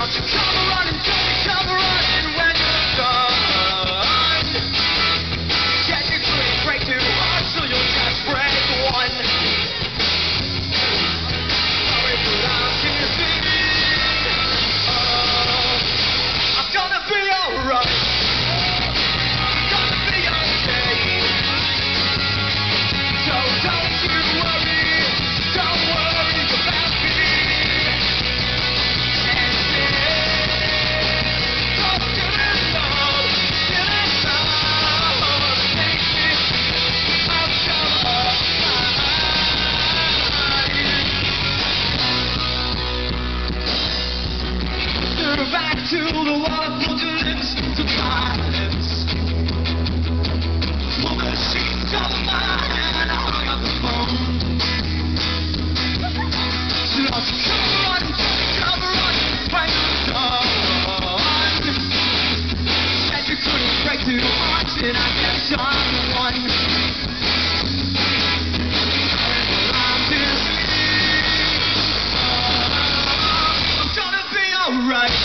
So come running, Johnny, come running when you're done. Get your free, break too hard till you'll just break one. Sorry, but I'm giving. I'm gonna be alright. I'm gonna be okay. So don't you worry, don't worry about me. Back to the wonderful dreams to violence. For the sheets of mine, I hung up the phone. So come on, when you're done. Said you couldn't break through the hearts, and I guess I'm the one. I'm busy. I'm gonna be alright.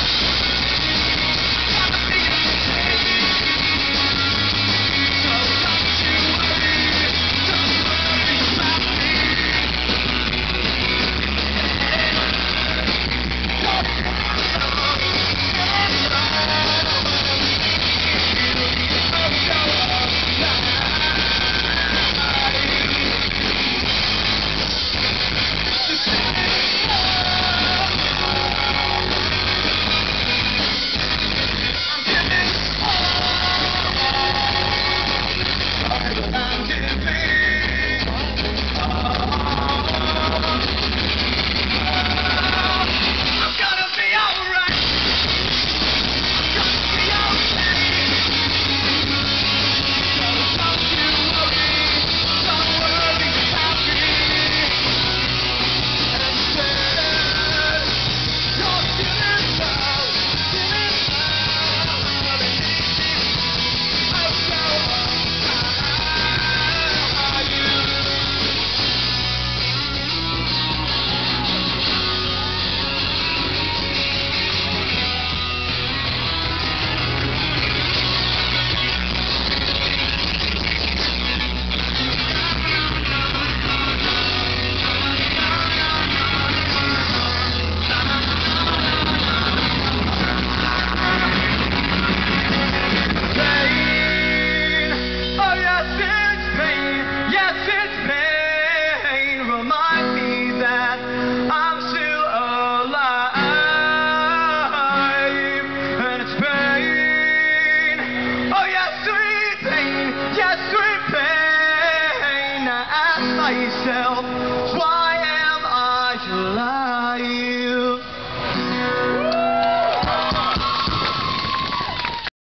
Yourself